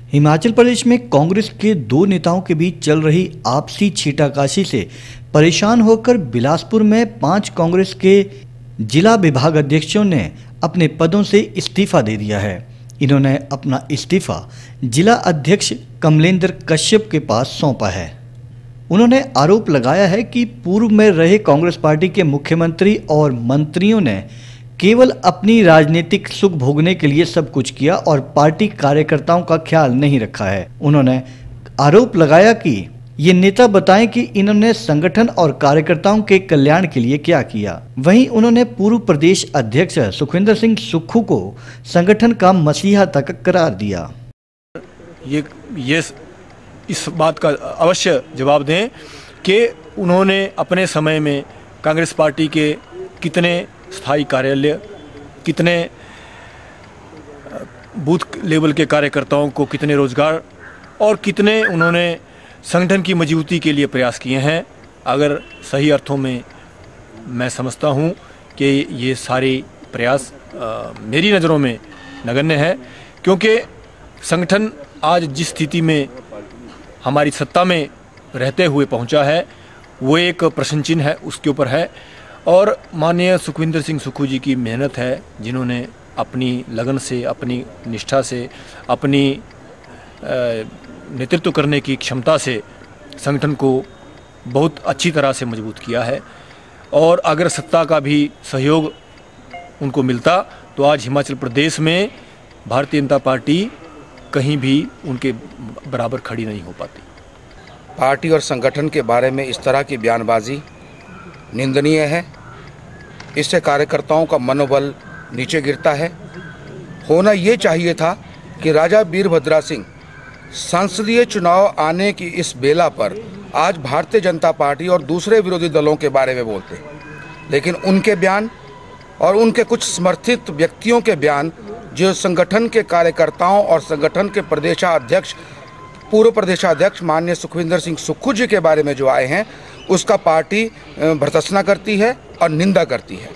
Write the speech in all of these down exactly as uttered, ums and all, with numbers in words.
हिमाचल प्रदेश में कांग्रेस के दो नेताओं के बीच चल रही आपसी छींटाकशी से परेशान होकर बिलासपुर में पांच कांग्रेस के जिला विभाग अध्यक्षों ने अपने पदों से इस्तीफा दे दिया है। इन्होंने अपना इस्तीफा जिला अध्यक्ष कमलेंद्र कश्यप के पास सौंपा है। उन्होंने आरोप लगाया है कि पूर्व में रहे कांग्रेस पार्टी के मुख्यमंत्री और मंत्रियों ने केवल अपनी राजनीतिक सुख भोगने के लिए सब कुछ किया और पार्टी कार्यकर्ताओं का ख्याल नहीं रखा है। उन्होंने आरोप लगाया कि ये नेता बताएं कि इन्होंने संगठन और कार्यकर्ताओं के कल्याण के लिए क्या किया। वहीं उन्होंने पूर्व प्रदेश अध्यक्ष सुखविंदर सिंह सुक्खू को संगठन का मसीहा तक करार दिया। ये ये इस बात का अवश्य जवाब दें कि उन्होंने अपने समय में कांग्रेस पार्टी के कितने स्थायी कार्यालय, कितने बूथ लेवल के कार्यकर्ताओं को कितने रोजगार और कितने उन्होंने संगठन की मजबूती के लिए प्रयास किए हैं। अगर सही अर्थों में मैं समझता हूं कि ये सारे प्रयास आ, मेरी नज़रों में नगण्य है, क्योंकि संगठन आज जिस स्थिति में हमारी सत्ता में रहते हुए पहुंचा है वो एक प्रश्न चिन्ह है, उसके ऊपर है। और माननीय सुखविंदर सिंह सुक्खू जी की मेहनत है, जिन्होंने अपनी लगन से, अपनी निष्ठा से, अपनी नेतृत्व करने की क्षमता से संगठन को बहुत अच्छी तरह से मजबूत किया है। और अगर सत्ता का भी सहयोग उनको मिलता तो आज हिमाचल प्रदेश में भारतीय जनता पार्टी कहीं भी उनके बराबर खड़ी नहीं हो पाती। पार्टी और संगठन के बारे में इस तरह की बयानबाजी निंदनीय है। इससे कार्यकर्ताओं का मनोबल नीचे गिरता है। होना ये चाहिए था कि राजा वीरभद्रा सिंह संसदीय चुनाव आने की इस बेला पर आज भारतीय जनता पार्टी और दूसरे विरोधी दलों के बारे में बोलते, लेकिन उनके बयान और उनके कुछ समर्थित व्यक्तियों के बयान जो संगठन के कार्यकर्ताओं और संगठन के प्रदेशाध्यक्ष पूर्व प्रदेशाध्यक्ष माननीय सुखविंदर सिंह सुक्खू जी के बारे में जो आए हैं, उसका पार्टी भर्त्सना करती है और निंदा करती है।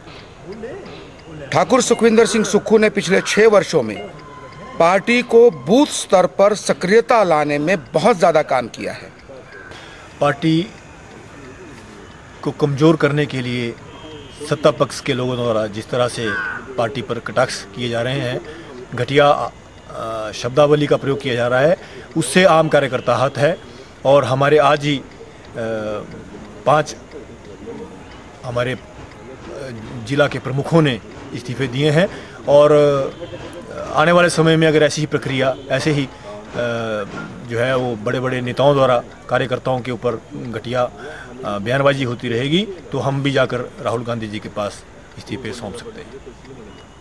ठाकुर सुखविंदर सिंह सुक्खू ने पिछले छः वर्षों में पार्टी को बूथ स्तर पर सक्रियता लाने में बहुत ज़्यादा काम किया है। पार्टी को कमज़ोर करने के लिए सत्ता पक्ष के लोगों द्वारा जिस तरह से पार्टी पर कटाक्ष किए जा रहे हैं, घटिया शब्दावली का प्रयोग किया जा रहा है, उससे आम कार्यकर्ता हत है। और हमारे आज ही पांच हमारे जिला के प्रमुखों ने इस्तीफे दिए हैं और आने वाले समय में अगर ऐसी ही प्रक्रिया, ऐसे ही जो है वो बड़े बड़े नेताओं द्वारा कार्यकर्ताओं के ऊपर घटिया बयानबाजी होती रहेगी तो हम भी जाकर राहुल गांधी जी के पास इस्तीफे सौंप सकते हैं।